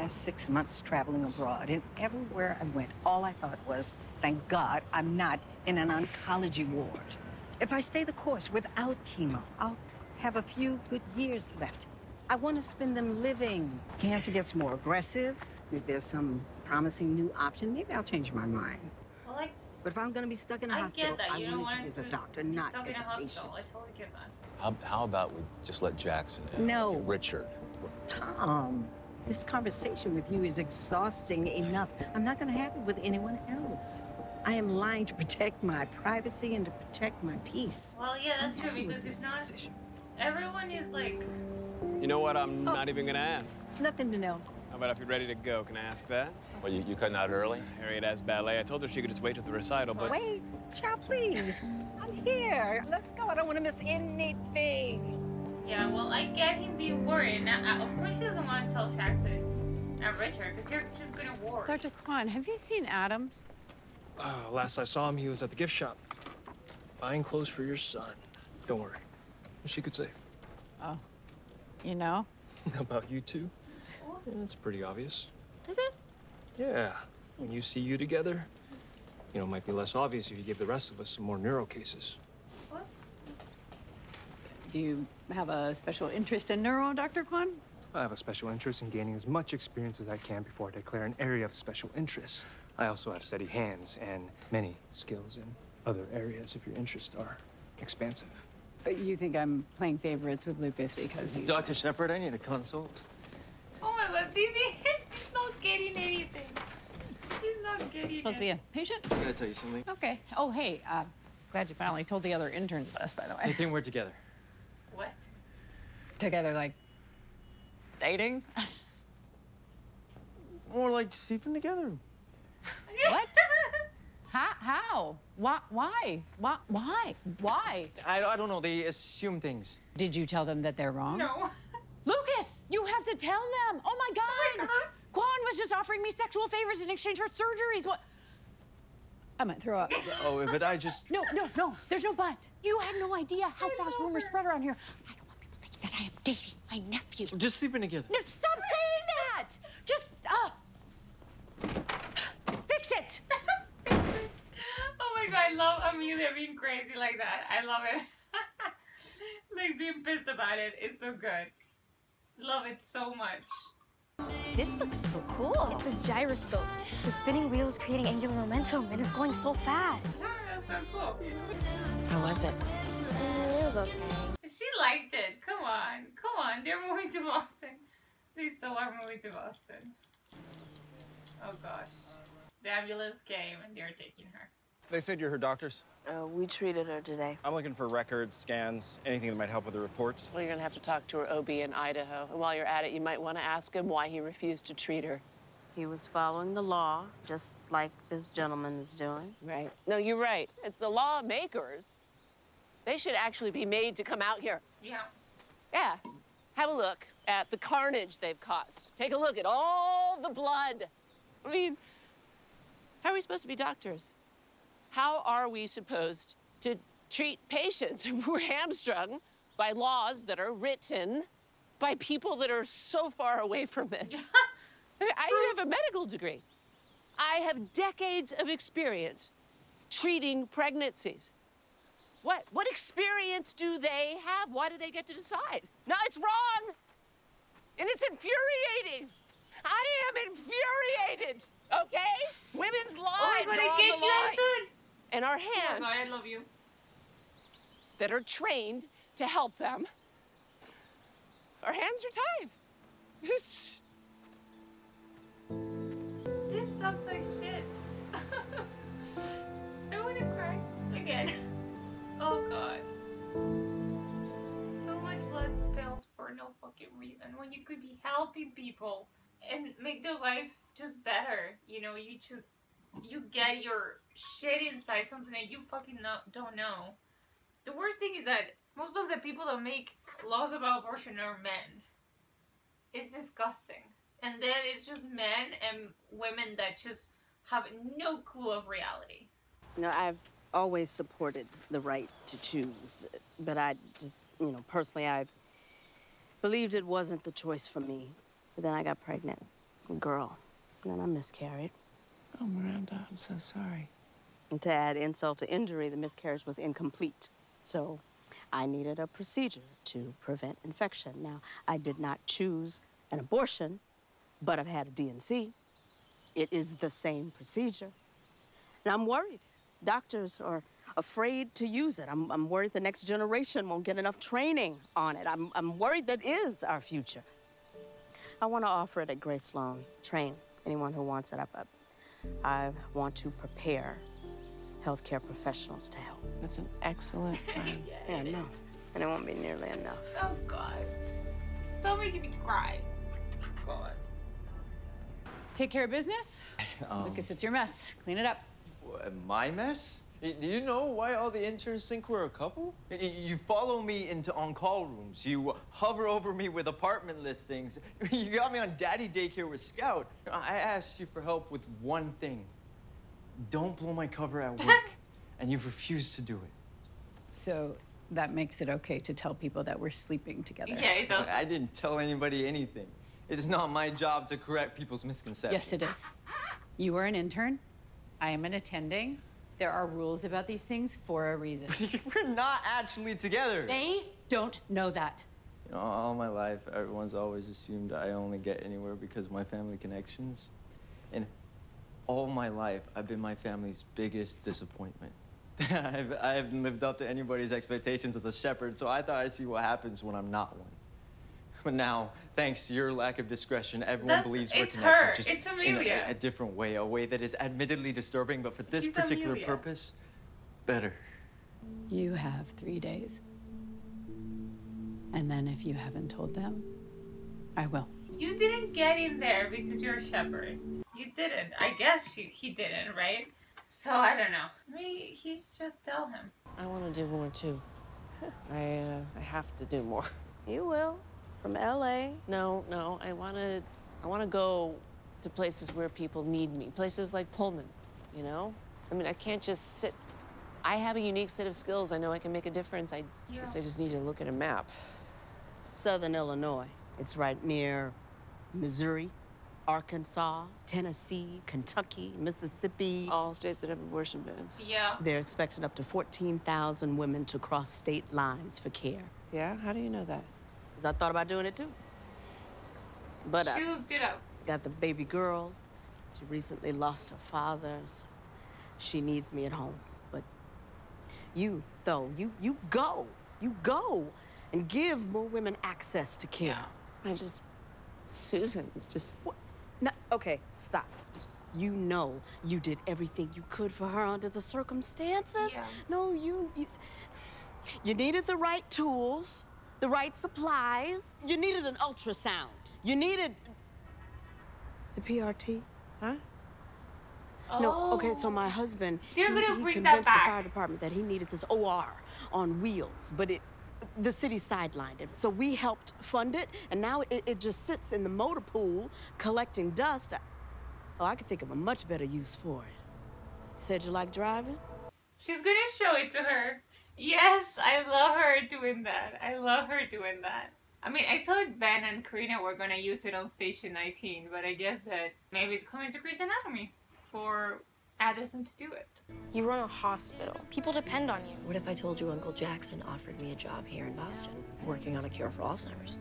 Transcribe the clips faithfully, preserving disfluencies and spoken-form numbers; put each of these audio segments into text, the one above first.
past six months traveling abroad, and everywhere I went, all I thought was, thank God I'm not in an oncology ward. If I stay the course without chemo, I'll have a few good years left. I want to spend them living. Cancer gets more aggressive. If there's some promising new option, maybe I'll change my mind. Well, like, but if I'm going to be stuck in a I hospital, get that. I You don't want it to want be as a to doctor, be not stuck as in a a patient. hospital. I totally get that. How, how about we just let Jackson in? No. Like Richard. Tom, this conversation with you is exhausting enough. I'm not going to have it with anyone else. I am lying to protect my privacy and to protect my peace. Well, yeah, that's I'm true, happy with because it's this not... decision. Everyone is like... You know what? I'm Oh. not even gonna ask. Nothing to know. How about if you're ready to go? Can I ask that? Well, you, you cutting out early? Harriet has ballet. I told her she could just wait till the recital, but... Wait, child, please. I'm here. Let's go. I don't want to miss anything. Yeah, well, I get him being worried. Now, I, of course, he doesn't want to tell Jackson and Richard, because they're just gonna worry. Doctor Kwan, have you seen Adams? Uh, last I saw him, he was at the gift shop. Buying clothes for your son. Don't worry. She could say. Oh. You know? About you two? Yeah, it's pretty obvious. Is it? Yeah. When you see you together, you know, it might be less obvious if you give the rest of us some more neuro cases. What? Do you have a special interest in neuro, Doctor Kwan? I have a special interest in gaining as much experience as I can before I declare an area of special interest. I also have steady hands and many skills in other areas if your interests are expansive. But you think I'm playing favorites with Lucas because he's... Doctor Shepard, I need a consult. Oh my god, Bibi, she's not getting anything. She's not getting supposed to it. be a patient? I gotta tell you something. Okay. Oh, hey, uh, glad you finally told the other interns about us, by the I way. think we're together. What? Together, like, dating? More like sleeping together. What? How? How? Why? Why? Why? Why? Why? I, I don't know, they assume things. Did you tell them that they're wrong? No. Lucas, you have to tell them. Oh my God. Oh my God. Kwan was just offering me sexual favors in exchange for surgeries. What? I might throw up. Oh, but I just... No, no, no. There's no but. You have no idea how fast rumors spread around here. I don't want people thinking that I am dating my nephew. Just sleeping together. No, stop saying that. Just, uh, fix it. Oh my god, I love Amelia being crazy like that. I love it. Like, being pissed about it is so good. Love it so much. This looks so cool. It's a gyroscope. The spinning wheel is creating angular momentum, and it's going so fast. Oh, that's so cool. How was it? It was okay. She liked it. Come on. Come on. They're moving to Boston. They still are moving to Boston. Oh gosh. The ambulance came and they're taking her. They said you're her doctors. Uh, we treated her today. I'm looking for records, scans, anything that might help with the reports. Well, you're gonna have to talk to her O B in Idaho. And while you're at it, you might want to ask him why he refused to treat her. He was following the law, just like this gentleman is doing. Right. No, you're right. It's the lawmakers. They should actually be made to come out here. Yeah. Yeah. Have a look at the carnage they've caused. Take a look at all the blood. I mean, how are we supposed to be doctors? How are we supposed to treat patients who are hamstrung by laws that are written by people that are so far away from this? I have a medical degree. I have decades of experience treating pregnancies. What? What experience do they have? Why do they get to decide? No, it's wrong. And it's infuriating. I am infuriated, okay? Women's lives Oh my god, are I on get the you, line. Edison. And our Oh my hands god, I love you. that are trained to help them, our hands are tied. It's... This sucks like shit. I want to cry again. Oh god. So much blood spilled for no fucking reason when you could be helping people and make their lives just better. You know, you just, you get your shit inside something that you fucking no, don't know. The worst thing is that most of the people that make laws about abortion are men. It's disgusting. And then it's just men and women that just have no clue of reality. You know, I've always supported the right to choose, but I just, you know, personally, I believed it wasn't the choice for me. But then I got pregnant. girl. And then I miscarried. Oh, Miranda, I'm so sorry. And to add insult to injury, the miscarriage was incomplete. So I needed a procedure to prevent infection. Now, I did not choose an abortion, but I've had a D and C. It is the same procedure. And I'm worried. Doctors are afraid to use it. I'm, I'm worried the next generation won't get enough training on it. I'm, I'm worried that is our future. I want to offer it at Grace Sloan. Train anyone who wants it. I, I want to prepare healthcare professionals to help. That's an excellent plan. Yeah, no. And it won't be nearly enough. Oh, God. Stop making me cry. God. Take care of business? Um, Lucas, it's your mess. Clean it up. My mess? Y- Do you know why all the interns think we're a couple? Y- y- You follow me into on-call rooms. You hover over me with apartment listings. You got me on daddy daycare with Scout. I asked you for help with one thing. Don't blow my cover at work. And you've refused to do it. So that makes it okay to tell people that we're sleeping together. Yeah, it does. I didn't tell anybody anything. It's not my job to correct people's misconceptions. Yes, it is. You are an intern. I am an attending. There are rules about these things for a reason. We're not actually together. They don't know that. You know, all my life, everyone's always assumed I only get anywhere because of my family connections. And all my life, I've been my family's biggest disappointment. I've, I haven't lived up to anybody's expectations as a shepherd, so I thought I'd see what happens when I'm not one. But now, thanks to your lack of discretion, everyone That's- believes we're it's connected. her. Just It's in Amelia. a, a different way, a way that is admittedly disturbing, but for this She's particular Amelia. purpose, better. You have three days. And then if you haven't told them, I will. You didn't get in there because you're a shepherd. You didn't. I guess you, he didn't, right? So I don't know. Maybe he just tell him. I want to do more too. I uh, I have to do more. You will. From L A. No, no. I want to. I want to go to places where people need me. Places like Pullman. You know. I mean, I can't just sit. I have a unique set of skills. I know I can make a difference. I Yeah. guess I just need to look at a map. Southern Illinois. It's right near Missouri, Arkansas, Tennessee, Kentucky, Mississippi. All states that have abortion bans. Yeah. They're expecting up to fourteen thousand women to cross state lines for care. Yeah. How do you know that? Because I thought about doing it too. But She I looked it up. got the baby girl. She recently lost her father, so she needs me at home. But you, though, you you go. You go and give more women access to care. I just, Susan, it's just. What? No, okay, stop. You know you did everything you could for her under the circumstances. Yeah. No, you, you you needed the right tools, the right supplies. You needed an ultrasound. You needed the P R T. Huh? No, okay, so my husband, They're he, gonna he bring that convinced the back. fire department that he needed this O R on wheels, but it, the city sidelined it. So we helped fund it, and now it, it just sits in the motor pool collecting dust. I, oh, I could think of a much better use for it. Said you like driving? She's gonna show it to her. Yes, I love her doing that. I love her doing that. I mean, I thought Ben and Karina were gonna use it on Station nineteen, but I guess that maybe it's coming to Grey's Anatomy for Addison to do it. You run a hospital. People depend on you. What if I told you Uncle Jackson offered me a job here in Boston, working on a cure for Alzheimer's?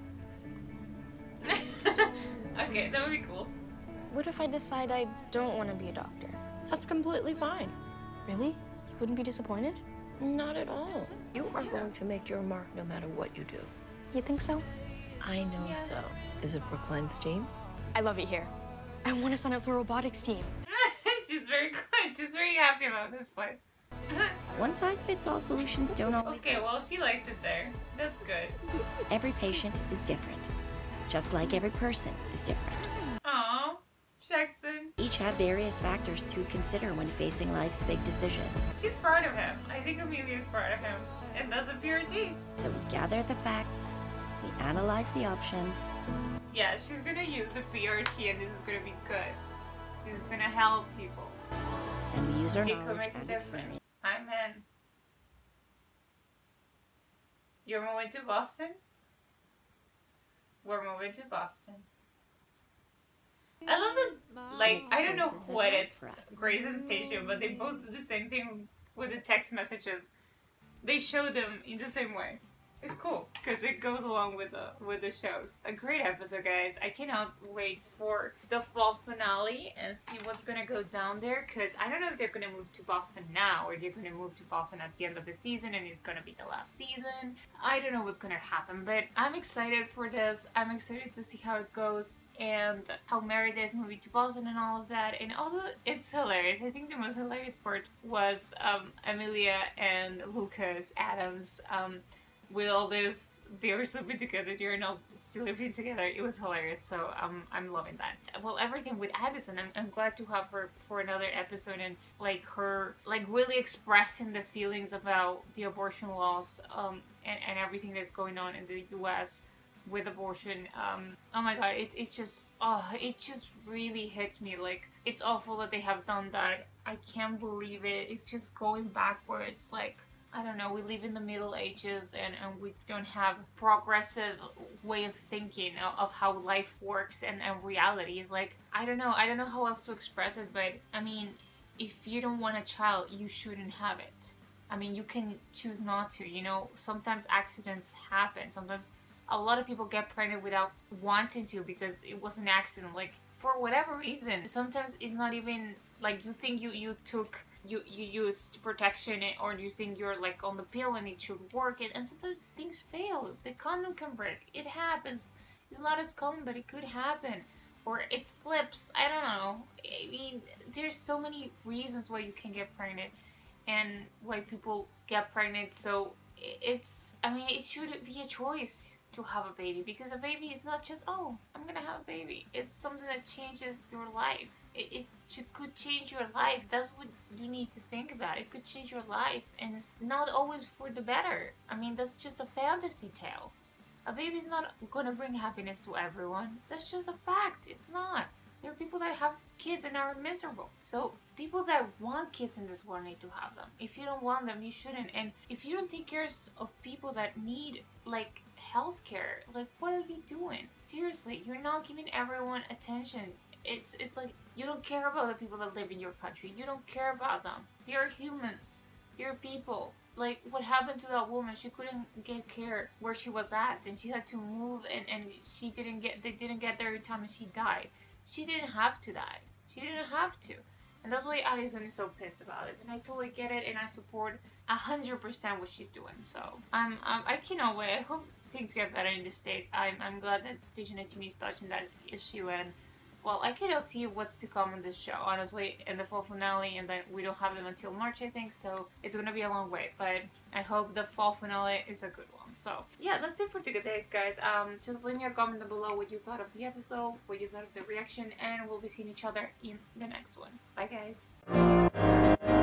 Okay, that would be cool. What if I decide I don't want to be a doctor? That's completely fine. Really? You wouldn't be disappointed? Not at all. You are going to make your mark no matter what you do. You think so? I know Yes. so. Is it Brookline's team? I love it here. I want to sign up for a robotics team. She's very good. She's very happy about this place. One-size-fits-all solutions don't always Okay, well, she likes it there. That's good. Every patient is different, just like every person is different. Aw, Jackson. Each have various factors to consider when facing life's big decisions. She's proud of him. I think Amelia's proud of him. And that's a P R T. So we gather the facts, we analyze the options. Yeah, she's gonna use the P R T and this is gonna be good. This is gonna help people. And we use our It could knowledge make a and difference. experience. I'm in. You're moving to Boston? We're moving to Boston. I love that, like, I don't know what it's Grayson Station, but they both do the same thing with the text messages. They show them in the same way. It's cool, because it goes along with the, with the shows. A great episode, guys. I cannot wait for the fall finale and see what's gonna go down there, because I don't know if they're gonna move to Boston now, or they're gonna move to Boston at the end of the season and it's gonna be the last season. I don't know what's gonna happen, but I'm excited for this. I'm excited to see how it goes and how Meredith moving to Boston and all of that. And also, it's hilarious. I think the most hilarious part was um, Amelia and Lucas Adams um, with all this, they were sleeping together, they're not sleeping together. It was hilarious, so um, I'm loving that. Well, everything with Addison, I'm, I'm glad to have her for another episode, and like her, like really expressing the feelings about the abortion laws um, and, and everything that's going on in the U S with abortion. Um, oh my god, it's it's just, oh, it just really hits me. Like, it's awful that they have done that. I can't believe it. It's just going backwards. Like, I don't know, we live in the Middle Ages and, and we don't have a progressive way of thinking of, of how life works and, and reality is. Like, I don't know, I don't know how else to express it, but I mean, if you don't want a child, you shouldn't have it. I mean, you can choose not to, you know, sometimes accidents happen, sometimes a lot of people get pregnant without wanting to because it was an accident, like, for whatever reason. Sometimes it's not even, like, you think you, you took... You, you used protection, or you think you're like on the pill and it should work, and, and sometimes things fail. The condom can break. It happens. It's not as common, but it could happen. Or it slips. I don't know. I mean, there's so many reasons why you can get pregnant and why people get pregnant. So it's, I mean, it should be a choice to have a baby, because a baby is not just, oh, I'm gonna have a baby. It's something that changes your life. It, it, it could change your life. That's what you need to think about. It could change your life, and not always for the better. I mean, that's just a fantasy tale. A baby's not gonna bring happiness to everyone. That's just a fact. It's not. There are people that have kids and are miserable. So people that want kids in this world need to have them. If you don't want them, you shouldn't. And if you don't take care of people that need, like, healthcare, like, what are you doing? Seriously, you're not giving everyone attention. It's it's like you don't care about the people that live in your country. You don't care about them. They're humans. They're people. Like, what happened to that woman? She couldn't get care where she was at, and she had to move, and, and she didn't get they didn't get there in time, and she died. She didn't have to die. She didn't have to. And that's why Addison is so pissed about it. And I totally get it, and I support a hundred percent what she's doing. So I'm, um, I cannot wait. I hope things get better in the States. I'm, I'm glad that Station eighteen is touching that issue, and well, I cannot see what's to come in this show, honestly, in the fall finale, and then we don't have them until March, I think, so it's gonna be a long wait, but I hope the fall finale is a good one. So, yeah, that's it for today's, guys. Um, just leave me a comment down below what you thought of the episode, what you thought of the reaction, and we'll be seeing each other in the next one. Bye, guys.